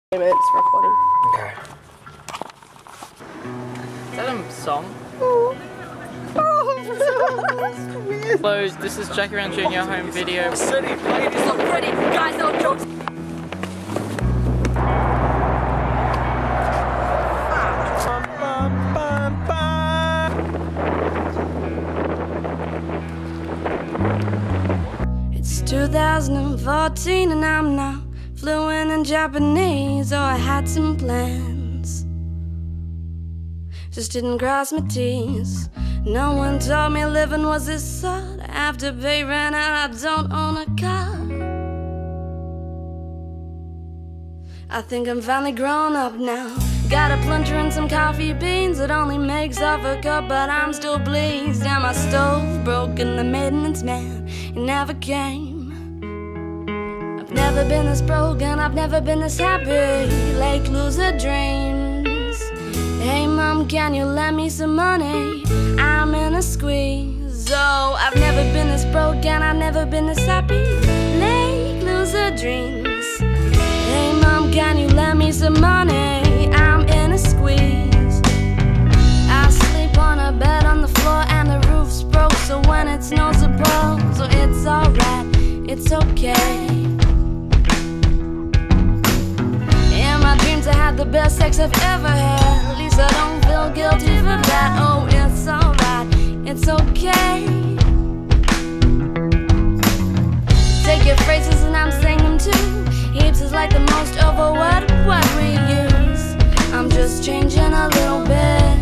It's recording. Okay. Is that a song? Hello, this is Jackie Around Junior home video. City ladies Look pretty, guys don't jokes. It's 2014 and I'm now fluent in Japanese. Oh, I had some plans, just didn't cross my T's. No one told me living was this hard. I have to pay rent and I don't own a car. I think I'm finally grown up now. Got a plunger and some coffee beans. It only makes half a cup, but I'm still pleased. And my stove broke and the maintenance man, he never came. I've never been this broke and I've never been this happy. Like loser dreams. Hey mom, can you lend me some money? I'm in a squeeze. Oh, I've never been this broke and I've never been this happy. Like loser dreams. Hey mom, can you lend me some money? I'm in a squeeze. I sleep on a bed on the floor and the roof's broke, so when it snows it pours. So it's alright, it's okay. In my dreams I had the best sex I've ever had. At least I don't feel guilty for that. Oh, it's alright, it's okay. Take your phrases and I'm saying them too. Heaps is like the most of a what we use. I'm just changing a little bit.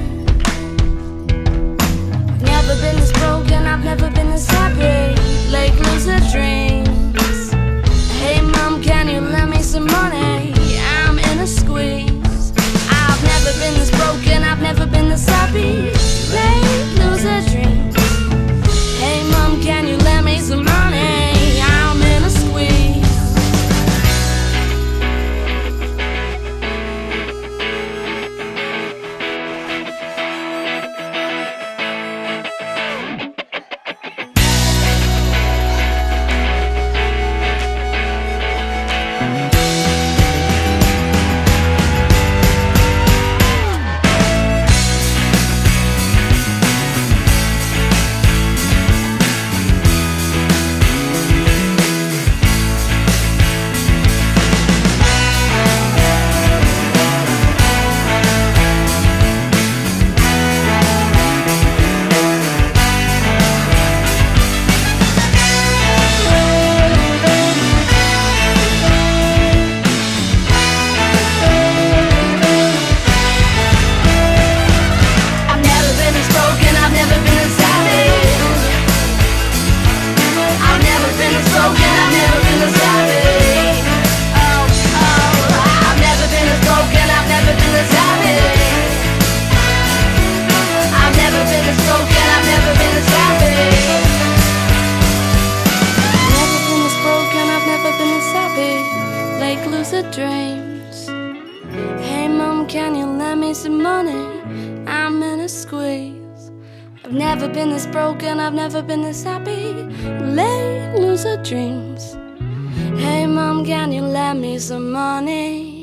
I've never been this broken, I've never been this happy. Like loser dreams. Hey mom, can you lend me some money? I'm in a squeeze. I've never been this broken, I've never been this happy. Like loser dreams. Hey mom, can you lend me some money? I'm in a squeeze. Dreams. Hey mom, can you lend me some money? I'm in a squeeze. I've never been this broken, I've never been this happy. Late loser dreams. Hey mom, can you lend me some money?